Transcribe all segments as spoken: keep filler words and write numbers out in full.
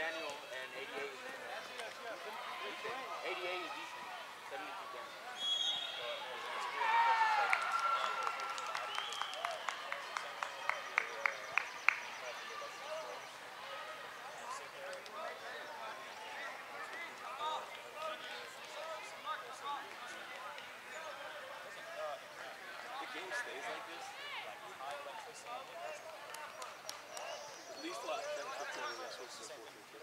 Daniel and eighty-eight is eighty-eight is decent. seventy-two games. The game stays like this. At least last ten fifteen when I switched to four three two.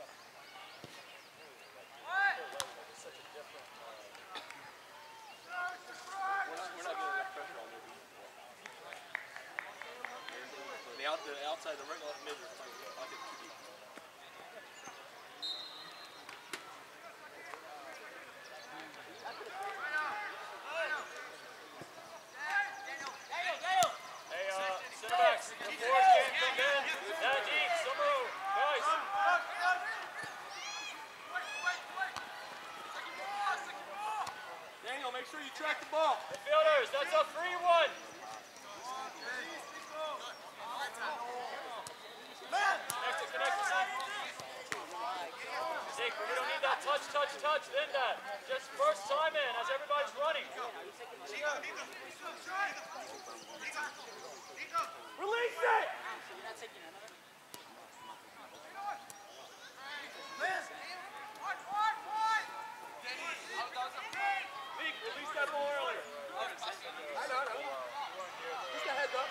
We're not, we're not getting enough pressure on their defense. The, out, the outside, the right and left mid are playing. I'll get too deep. Hey, uh, center backs, the forwards can't come in that deep. Some room, guys. Daniel, make sure you track the ball. Midfielders, that's a free one. Connect it, connect it, son. Zeke, we don't need that touch, touch, touch, then that. Just first time in as everybody's running. Release it! Leak, release that ball earlier. I know, I know. Just a heads up.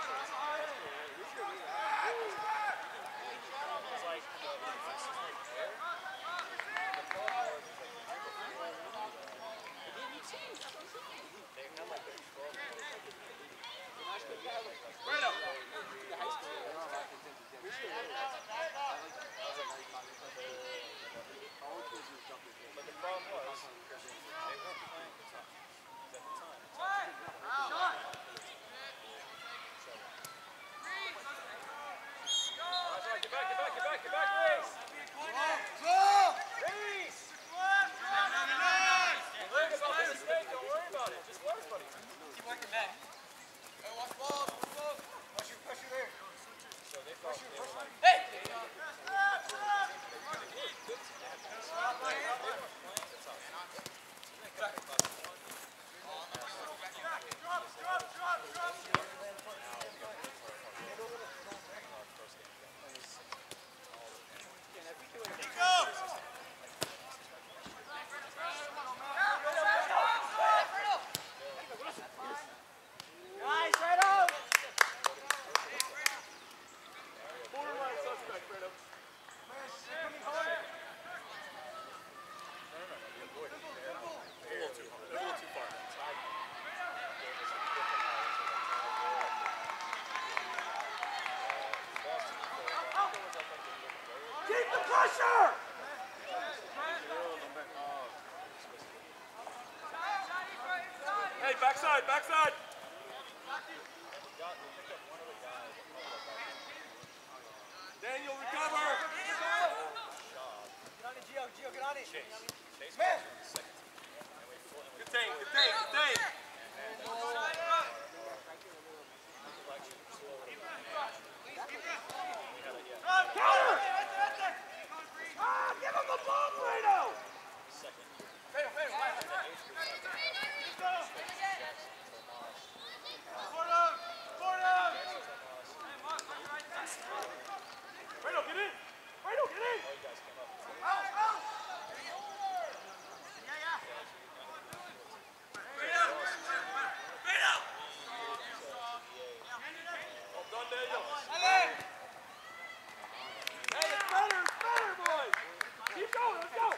It's like, Right up. but the problem was, they weren't playing the touch. At the time, the touch. That's right, get back, get back, get back, get back, Reese! Reese! Don't worry about the mistake, don't worry about it. Just work, buddy. Keep working back. Hey, watch ball, watch ball. Pressure, pressure there. So they thought they were like, Hey! Keep the pressure! Hey, backside, backside! Daniel, recover! Get on it, Gio, Gio, get on it. Chase. Man! Contain, contain, contain! Counter! Ah, give him the ball, Fredo! Fredo, Fredo, right, right, right. Fredo, get in! Fredo, get in! Out, out! Well done, Daniel. Hey! Hey, it's better, it's better, boys! Keep going, let's go!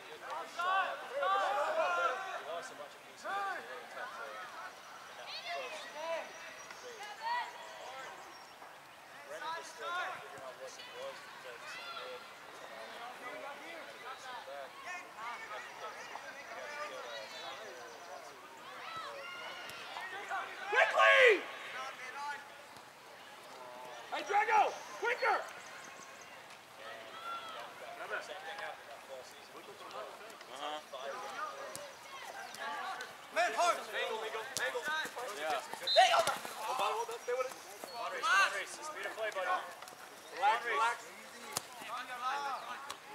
Quickly! Hey, Drago, quicker! Man, hard! Angle, Eagle, angle. Yeah. Hey, over! Hold on, hold on, stay with it. Come on, Reese, come on, Reese. Speed of play, buddy. Relax, relax.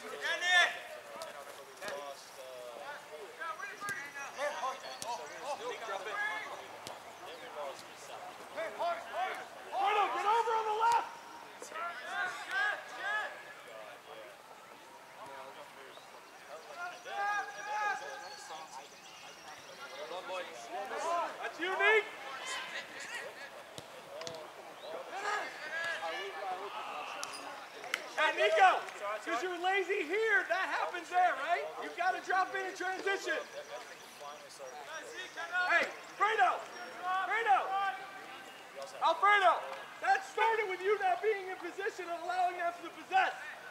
get over on the left! That's unique! Hey, Nico, because you're lazy here, that happens there, right? You've got to drop in and transition. Hey, Fredo! Fredo! Alfredo! That started with you not being in position and allowing them to possess.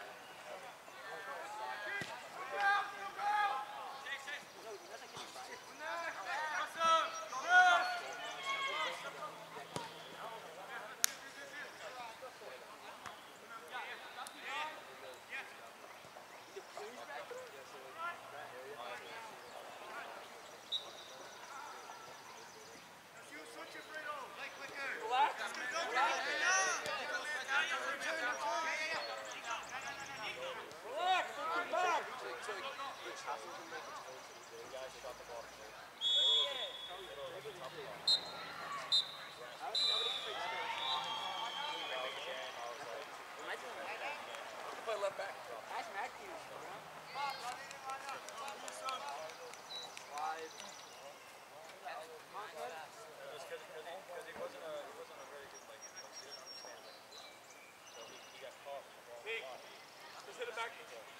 Just hit it back.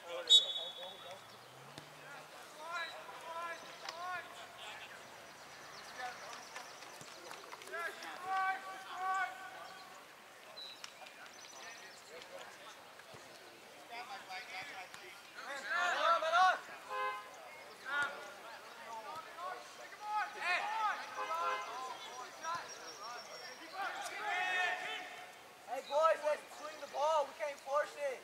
Hey boys, let's swing the ball. We can't force it.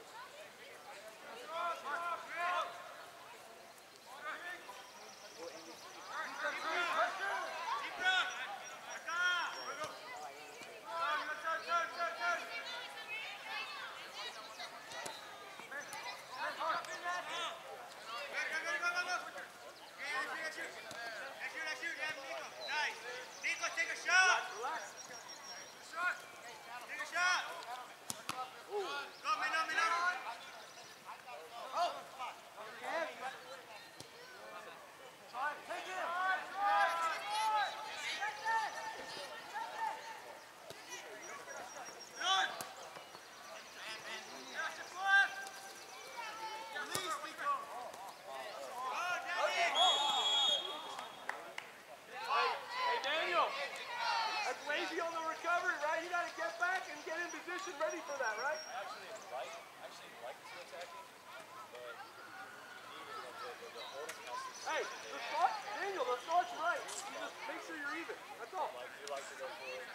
Ready for that, right? I actually like, actually like to attacking, but even the, the, the holding has to. Hey, the thought, Daniel, the thought's right. You just make sure you're even. That's all. Like you like to go for it.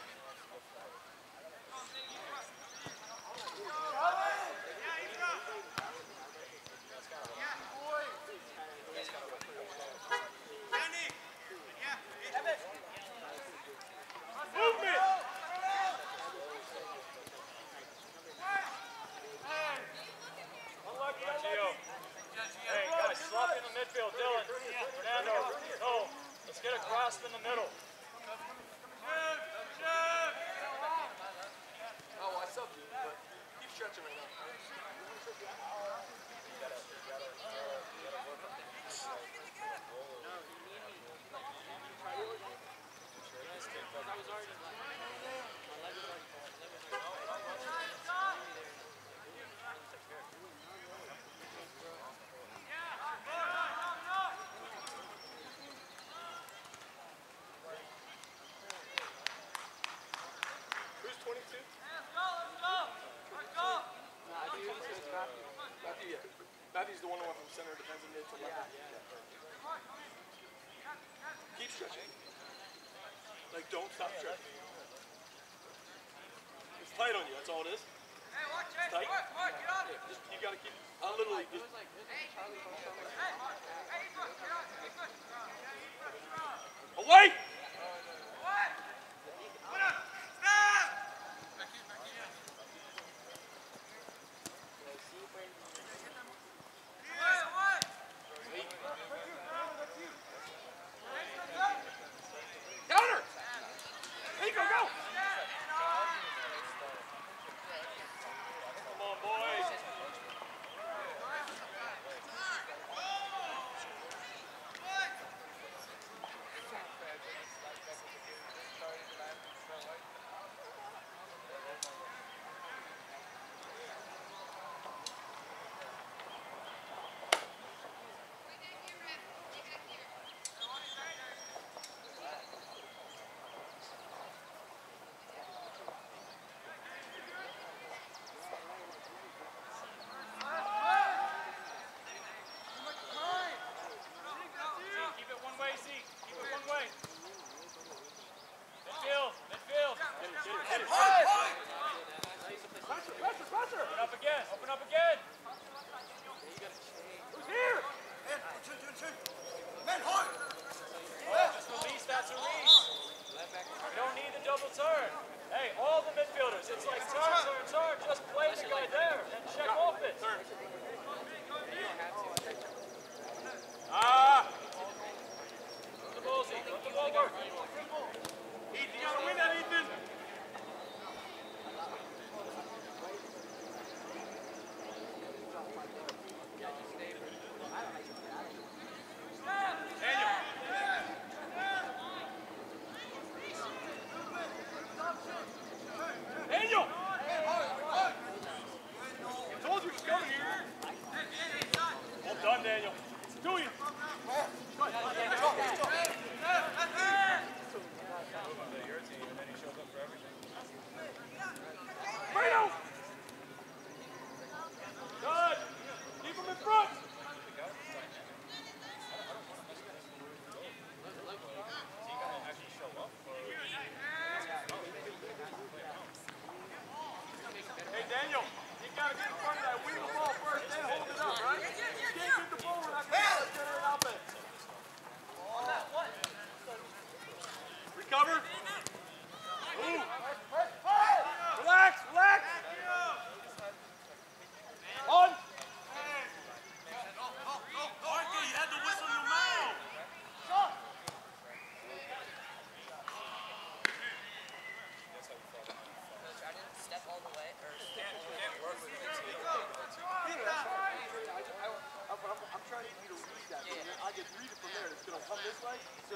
Movement! Hey, guys, slop in the midfield. Dylan, Fernando, Cole. Let's get a grasp in the middle. Oh, I sub you, but keep stretching right now. You gotta, you gotta, uh, you gotta work on it. Who's twenty-two? Matthew, yeah. Matthew's the one who went from center defensive mid to left. Keep stretching. Like, don't stop stretching. It's tight on you, that's all it is. It's tight. Yeah, just, you gotta keep, I literally just. Away!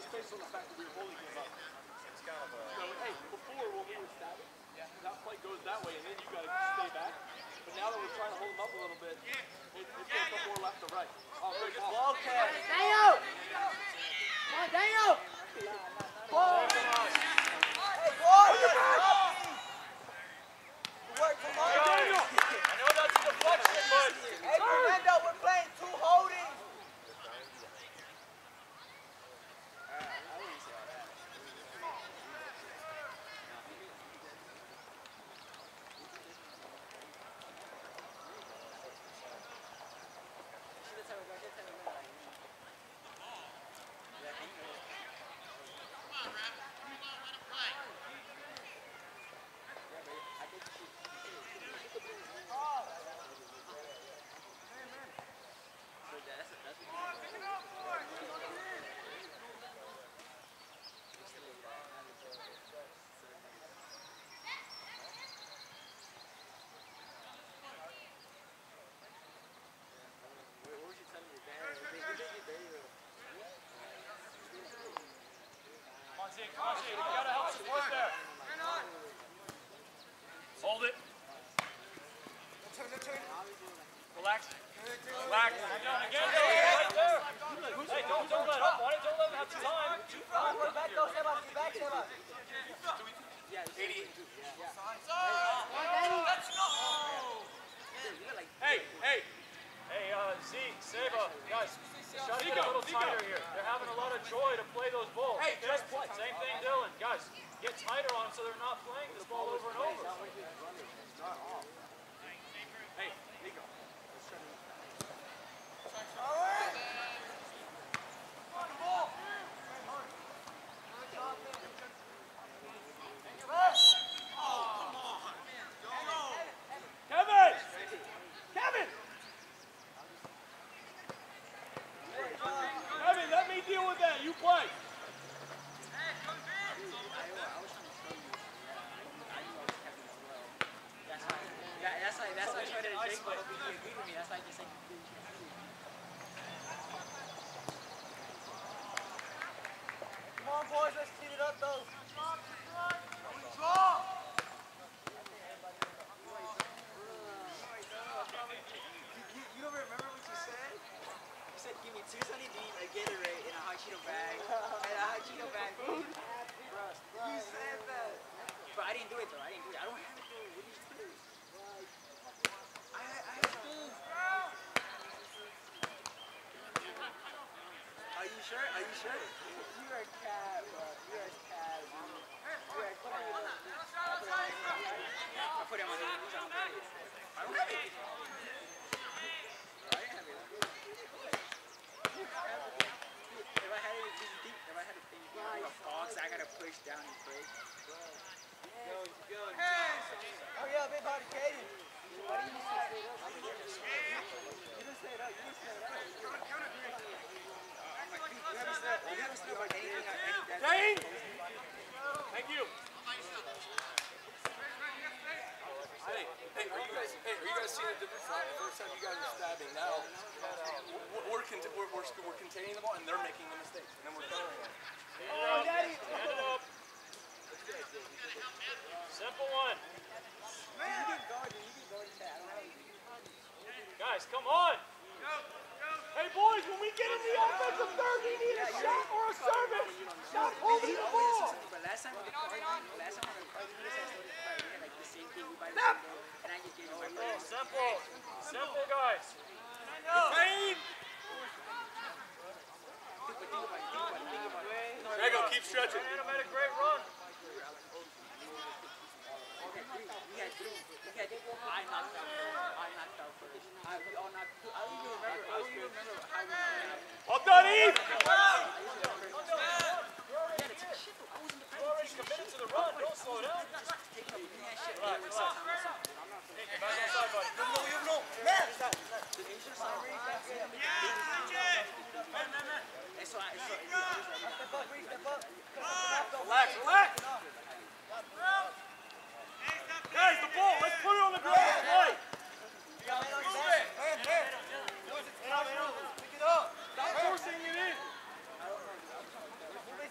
based on the fact that we were holding him up. It's kind of a... So, hey, before when we were stabbing, that play goes that way, and then you got to stay back. But now that we're trying to hold him up a little bit, it, it's going to come more left to right. Oh, great ball. Ball catch. Daniel! Come on, Daniel! Ball! Hey, boy! Good work, come on. Daniel! I know that's a deflection, but... Hey, Fernando, we're playing two holdings. Come on, Zeke, you gotta help support there. Hold it. Relax. Relax. Again, right there. Hey, don't, don't let up on it. Don't let him have time. We're back, go, Seba. Get back, Seba. Hey, hey! Hey, uh, Zeke, Seba, guys, try to get a little tighter here. They're having a lot of joy to play those balls. Hey, just play. Same thing, Dylan. Guys, get tighter on them so they're not playing this ball over and over. Hey, Nico. Kevin! Kevin! Kevin, let me deal with that. You play. That's like, that's like trying to drink, but if you agree with me, that's like just like... Come on, boys, let's clean it up, though. You, you don't remember what you said? You said, give me two Sunny D's, a Gatorade, and a hot Cheeto bag. And a hot Cheeto bag. You said that. But I didn't do it, though. I didn't do it. I don't have to do it. What did you do? I, I have to. Are you sure? Are you sure? You are a cat, bro. You are a cat, bro. You are a cat. I put it on my knees. I don't have it. I didn't have it. If I had it deep, if I had it deep, like a box, I gotta push down and push. Oh, yeah, big body, Kaden. Why do you say it up? You didn't say it up. You didn't say it up. You haven't said, you haven't said about anything or anything. Dane! Thank you. Hey, hey, are you guys, hey, are you guys seeing the difference? The first time you guys were stabbing, now we're, we're, cont we're, we're, we're containing the ball and they're making the mistakes, and then we're throwing it. Oh, Daddy! Stand it up. Simple one. You can guard it. You can guard it. I don't know. Guys, come on. Hey boys, when we get in the offensive third, we need a shot or a service. Stop holding the ball. But last time we got carded, last time we got carded, we had like the same thing. We buy the window, and I just gave you my Oh, simple. Simple, guys. Dane! Think about it. Think about it. Think about it. There you go, keep stretching. Man, I made a great run. Okay, three. We had three. We had I knocked out first. I knocked out first. I, we all knocked out. I don't even remember. I don't even remember how we knocked out. Well done, Eve! You're already committed to the run. Don't slow down. Relax, relax. Hey, get back outside, buddy. No, no, no. Man! So I, so Step up, Reed, step up. Relax, relax! Guys, the ball, let's put it on the ground and play! Pick it up. Stop forcing it in!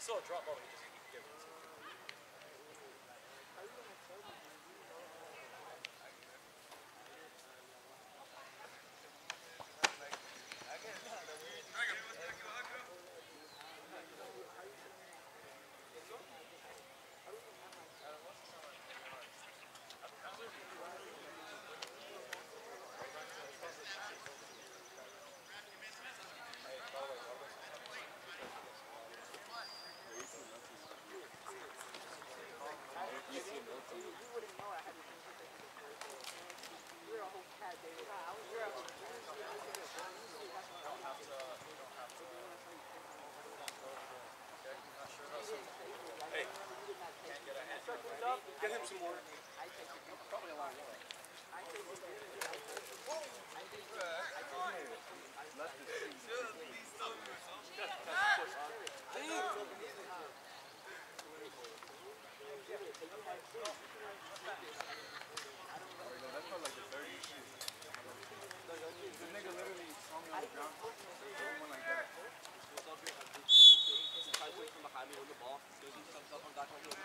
still a drop ball, but you just give it. Get him some more. Probably a lot more. That's not like the thirty shit. The nigga literally saw me on the ground. Someone like that. He tries to wait from behind me with the ball. Goes into himself on back on the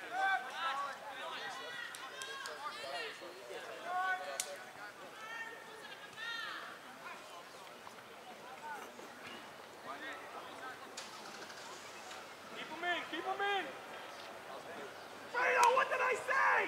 Keep him in, keep him in. Fredo, what did I say?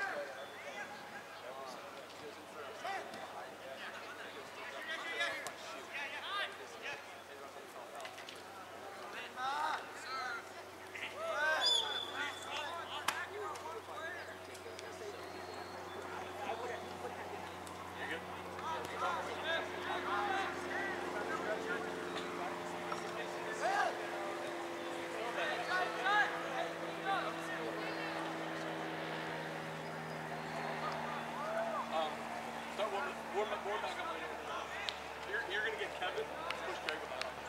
Warm up, warm back up a little bit. You're, you're going to get Kevin. Push Greg about it.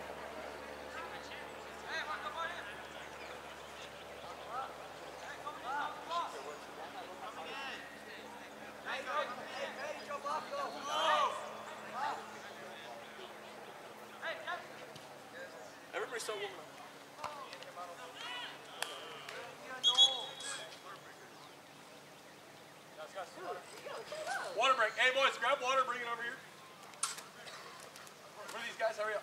Everybody start warming up. Water break. Hey boys, grab water, bring it over here. Where are these guys? Hurry up.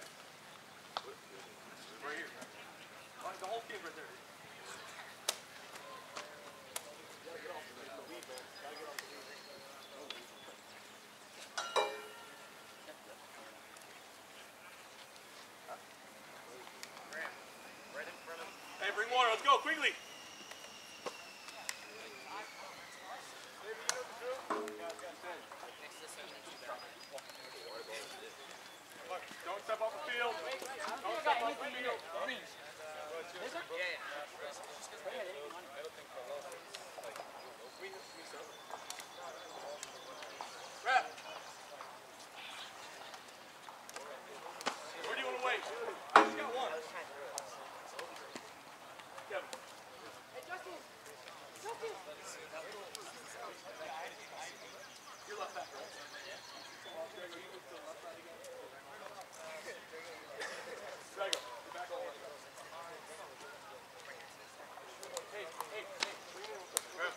Right here. Oh, the whole team right there. Hey, bring water. Let's go quickly. Don't step off the field. Don't step off the field. Rep. Where do you want to wait? I just got one. Kevin. Hey, Justin. Justin. You're left back, right? Yeah. Greg, are you moved to the left side again? Greg, you're back on the left side. Hey, hey, hey. Rep.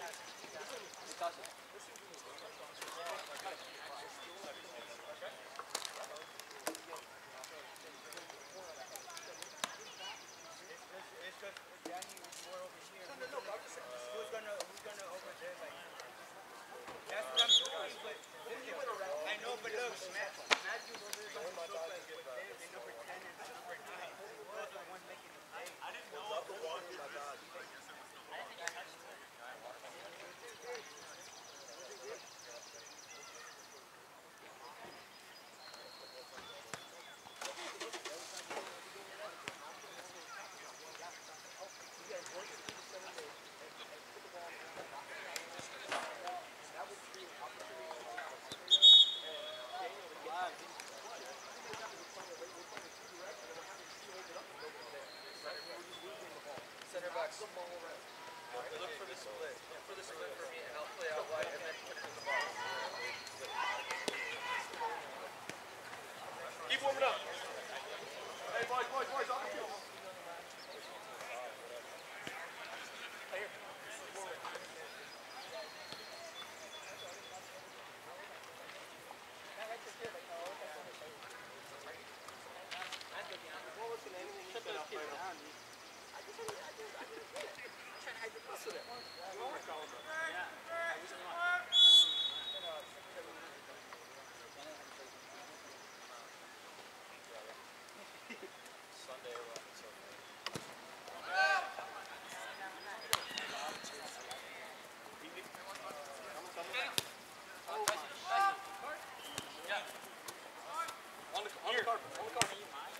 It's just Danny was more over here. No, no, no. Who's gonna, who's gonna over there? Like, that's what I'm doing. But I know, but look, Matthew's over there. Don't look like they, they number ten and number nine. Those are the ones making the play. I didn't know. I didn't think I touched it. Center backs. Look for the split. Look for the split for me, and I'll play out wide and then put it in the box. Keep warming up. Hey, boys, boys, boys, on the field. I did most of it. You want to call him? Yeah. I was not. Sunday or what? So On the, on the carpet, on the carpet.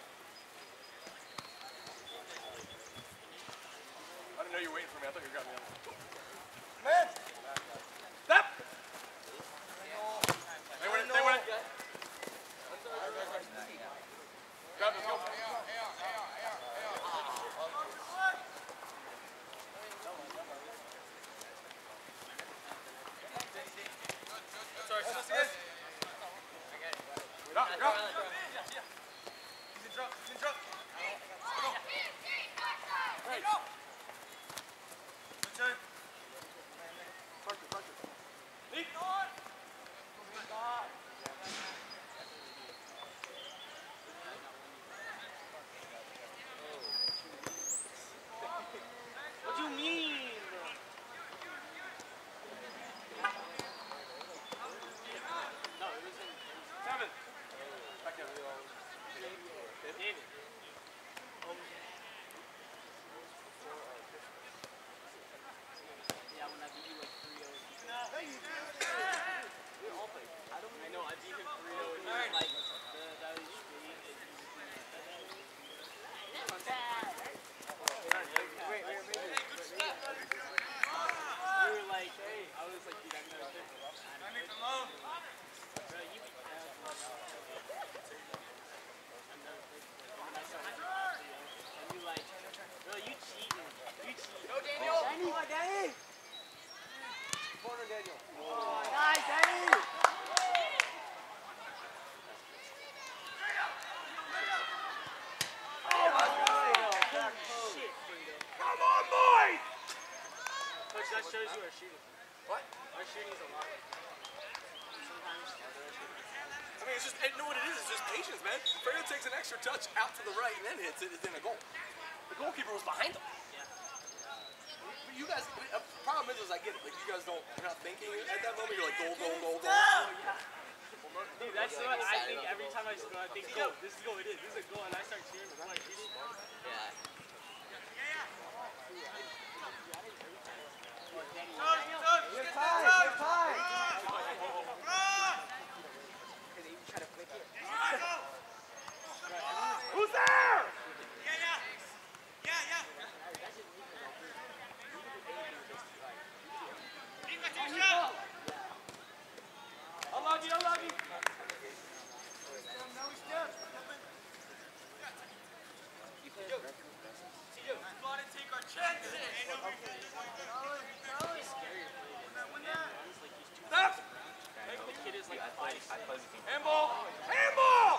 I didn't know you were waiting for me. I thought you were grabbing me up. Man! Stop! They went, they went. Grab him, go. sorry, sorry. Get up, get up. He's in drop, he's in drop. Right. Good turn. Pressure, pressure. Lead. What do you mean? No, it was in Seven. Back down. David. Yeah, when I beat you like three oh. We all played. I don't I know, I beat him three oh and he was like, the, that was shitty. Wait, wait, wait. You were like, hey, I was like, dude, I'm never playing. I make the low. Bro, you beat me. I'm never playing. And I started three oh. And you like, bro, you cheating. You cheating. Go, Daniel! Danny! Come on, Danny! Corner, Daniel. Oh, nice, Danny! Come on, boys! Coach, that shows you our shooting. What? Our shooting is a lot. Sometimes our shooting. I mean, it's just, I know what it is, it's just patience, man. Fredo takes an extra touch out to the right and then hits it, it's in a goal. The goalkeeper was behind him. Yeah. But you guys, the problem is, is I get it, like you guys don't, you're not thinking at that moment, you're like, goal, goal, goal, goal. Oh, yeah. Dude, that's what I think every time I score, I think, goal, this is goal, it is, this is a goal, and I start cheering before I shoot it. Yeah. You're fine, you're fine. Because you try to flick it. Who's there? I love you, I love you. Stop! The kid is like five. Handball! Handball!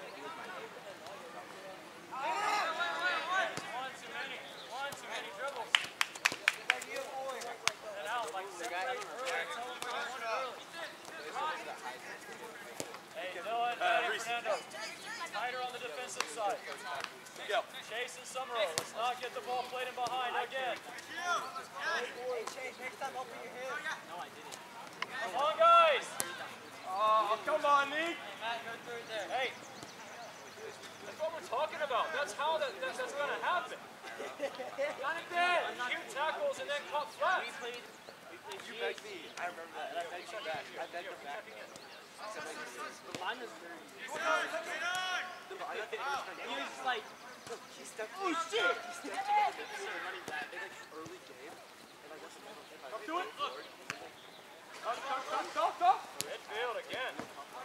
One too many. One too many dribbles. And out like seven early. Tell him we're one early. Hey, Dylan, Uh, hey, Reese. Fernando. Tighter on the defensive side. Go. Chase and Summerall. Let's not get the ball played in behind again. Hey, Chase, next time open your head. No, I didn't. Come on, guys. Oh, come on, Nick. Matt, go through it there. Hey. That's what we're talking about. That's how that, that that's going to happen. Not again. Cute tackles and then cut flat. We played. We played. You begged me. I remember that. I begged you back. I begged him back. But mine was dirty. He was just like, He stepped oh shit! He stepped in running back. like early game. And like, what's the middle thing? Come to it. Come, come, come, come, come. Midfield again.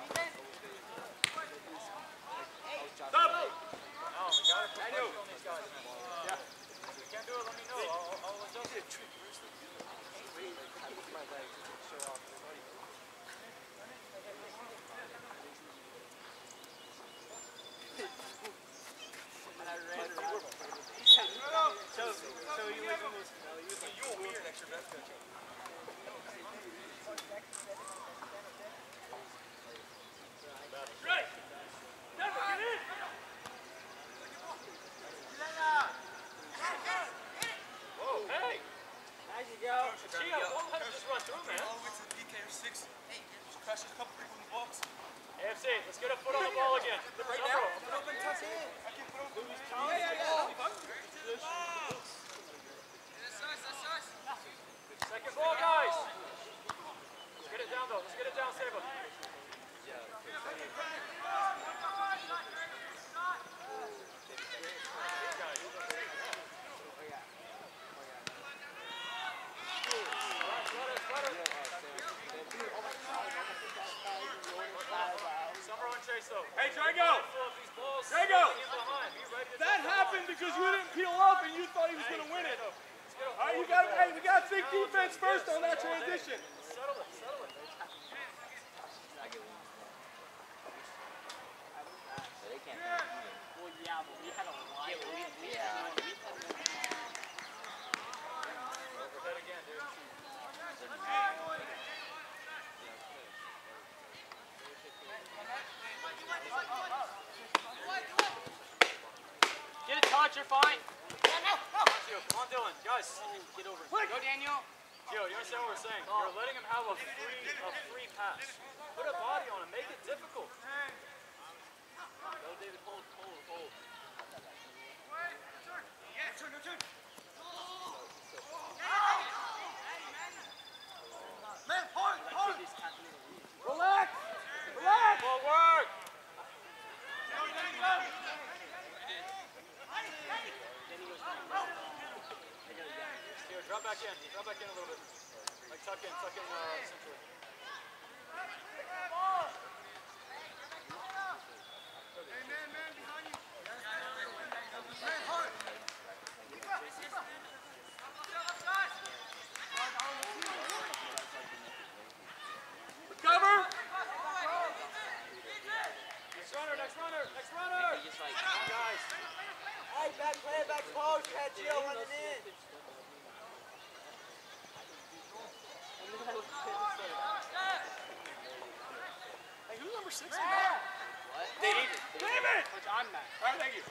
Stop! Oh, we got to put pressure on these guys. Yeah. If you can't do it, let me know. I'll, I'll adjust it. I look at my legs and show off. And I ran around. So, so he was almost, no, he was like, You will be your next best coach. Hey, let's get a foot on the ball again. Right now? Put open tuck in. Yeah, yeah, yeah. Second ball, guys. Let's get it down, though. Let's get it down, Saba. Hey, Drago! Drago! That happened because you didn't peel up and you thought he was going to win it. All right, you got to hey, we got to think defense first on that transition. Settle it, settle it. They can't well, yeah, but we had a lot. Yeah, we, we had Overhead again, dude. Get a touch, you're fine. Come on, Dylan. Guys, get over it. Go, Daniel. Gio, you understand what we're saying? You're letting him have a free, a free pass. Put a body on him. Make it difficult. Go, David. Hold, hold, hold. Turn, turn. Man, hard, hard. Relax! Relax! Ball work. Here, drop back in. Drop back in a little bit. Like tuck in, tuck in uh, centrally. Hey, man, man, behind you. Man, hard. Recover! Next runner, next runner, next runner! just like, Guys. hey, back play, back post, had Gio running in. Hey, who's number six? What? David. David! Coach, I'm Matt. All right, thank you.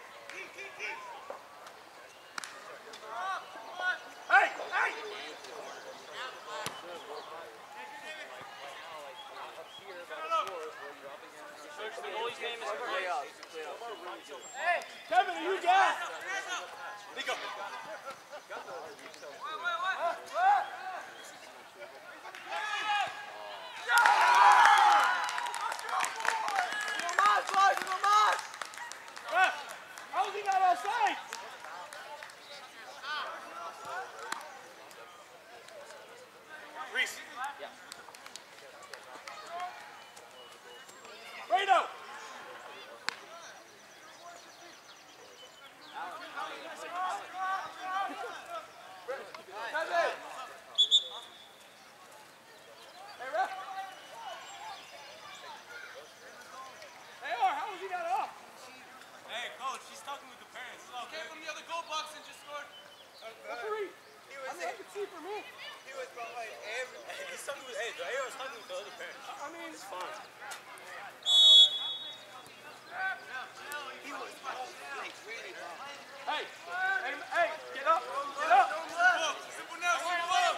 Hey, hey! Coach, the goalie's name is Hey, Kevin, you got it. Nico. How is he not outside? Reese. Yeah. Reno. Kevin. Hey, ref. Hey, R, how is he not off? Hey, coach, she's talking with the parents. It's all came from the other goal box and just scored. What's the read? He I was mean, I can see for me. he was behind every. He's talking with, hey, Jair was talking with the other parents. I mean, it's fine. He was like really bad. Hey, hey, hey, get up, get up. Simple now, simple.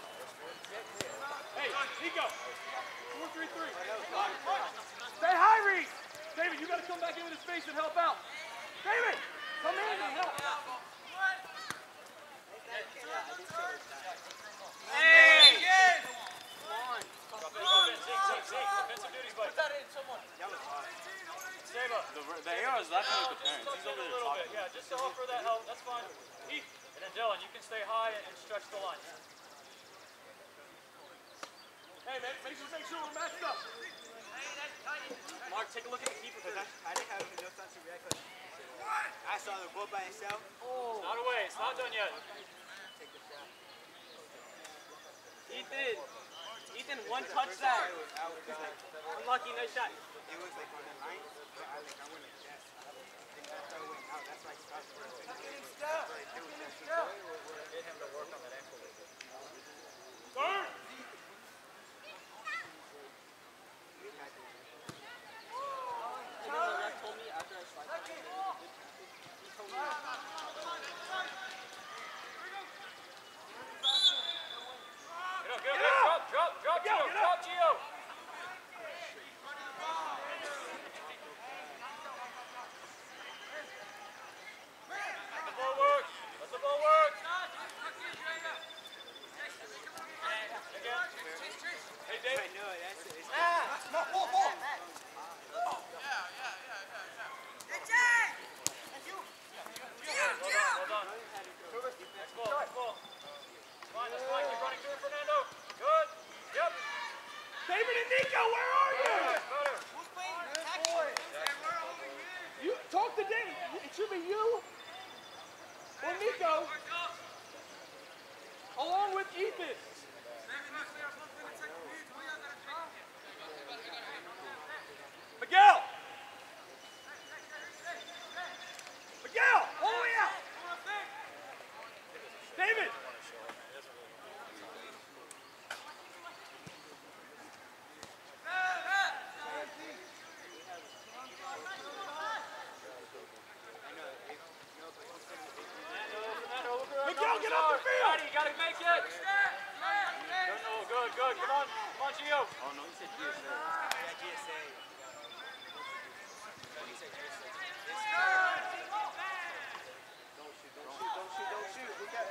Hey, Nico. Four, three, three. Stay high, Reese. David, you got to come back into the space and help out. David, come in and help. Hey! Come on. Zeke, Zeke, Zeke. Defensive duties, buddy. Put that in, someone. Saba. The, the A R is laughing with the parents. He's Tuck in over a there little talking. bit, yeah, just to offer that help. That's fine. And then Dylan, you can stay high and, and stretch the line. Hey, man, make sure, make sure we're matched up. Mark, take a look at the keeper because I, I didn't have no time to react. I saw the ball by himself. It's not away. It's not done yet. Take the shot. Ethan, Ethan, one touch that. Unlucky, nice shot. It was like on the line, but I like I went like yes. And that's how it went out. That's why I stopped. Get him to work on that ankle. Turn. And then the ref told me after I slide down, he told me. Get up, get up, get up. Drop, drop, drop, Gio, drop, Gio. should be you or Nico, along with Ethan. Miguel! Miguel! All the way out! David! Miguel, get off the field! Daddy, you gotta make it! Good, no, good, good. Come on, come on, Gio. Oh no, he said G S A. Yeah, G S A. He said G S A. Don't shoot, don't shoot, don't shoot, don't shoot. Look at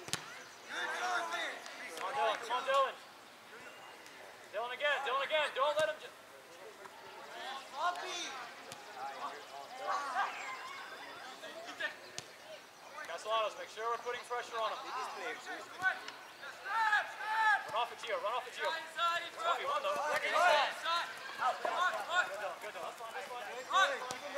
Come on, Dylan, come on, Dylan. Dylan again, Dylan again. Don't let him. J Castellanos, make sure we're putting pressure on him. Run off at Gio, run off at Gio. Run off, you run though. Good, good, good. That's fine, that's fine.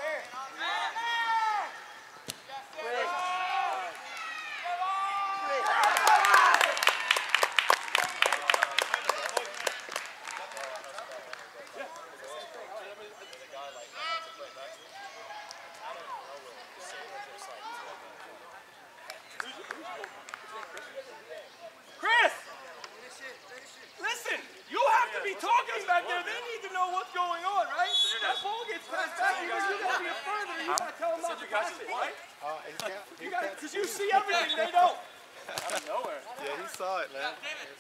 Chris! Listen, you have to be talking back there. They need to know what's going on, right? That ball gets passed back to you. You got to be a further. You got to tell them not to pass it, right? You got to, because you see everything they don't. Out of nowhere. Yeah, he saw it, man.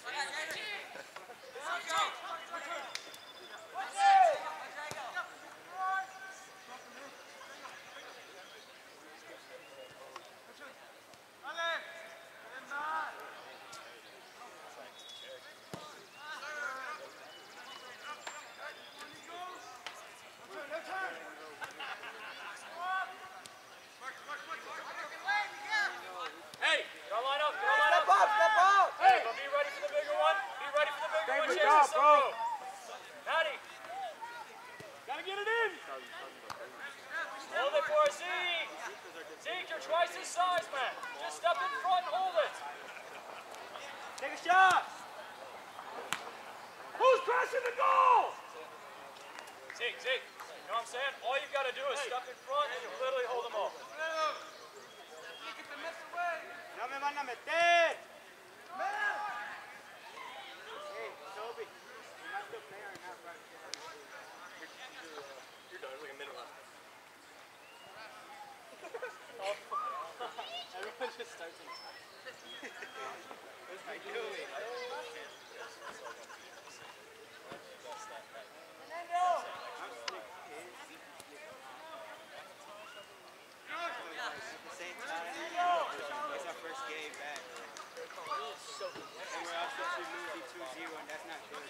Hey, gotta line up, gotta line up. Step up, step up. Hey, but be ready for the bigger one. Be ready for the bigger one. Chase this bro. Natty. Got to get it in. Hold it for us, Zeke. Zeke, you're twice his size, man. Just step in front and hold it. Take a shot. Who's crashing the goal? Zeke, Zeke. You know what I'm saying? All you've got to do is step in front and you literally hold them off. No me van a meter. Hey, Toby, you must go play or not, right? You're done. It's like a minute left. Everyone just starts in time. What's I doing? Same time. It's our first game back. And we're also losing two zero, and that's not good.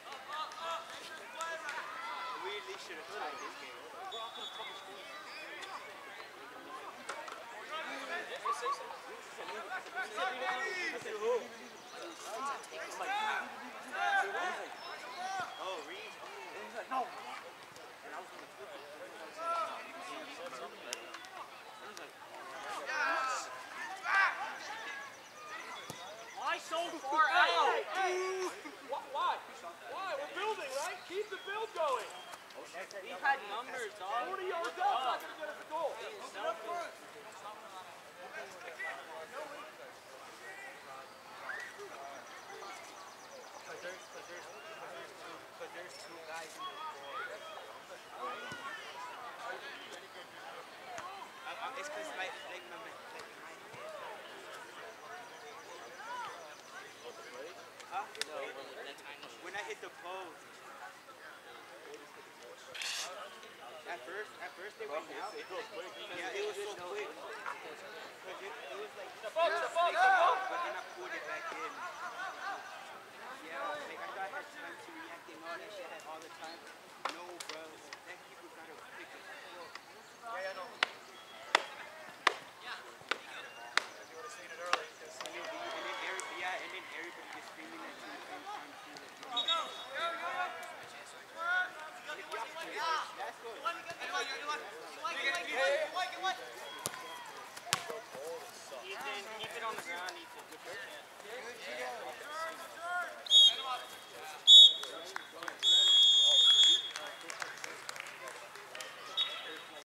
We at least should have tied this game. Oh, Reed? He's like, no. Why so far out? Hey, hey. Why? Why? We're building, right? Keep the build going. We had numbers, dog. forty yards out, not going to get us a goal. Because there's, cause there's, cause there's, two, cause there's two guys in the score. I, I, it's because like, like my, like my head. Huh? When I hit the post. At first, at first they went out. Yeah, it was so quick. Cause it, it was like, Step up, step up, step up. but then I pulled it back in. Yeah, like I thought I had time to react and all that shit had all the time. No, bro. That people gotta pick it up. Yeah, yeah, no. If you would have seen it early, because And then, and then everybody, yeah, and then everybody just screaming at you at the same time too. Like, no. That's good. keep it on the ground, Ethan. Good, you go.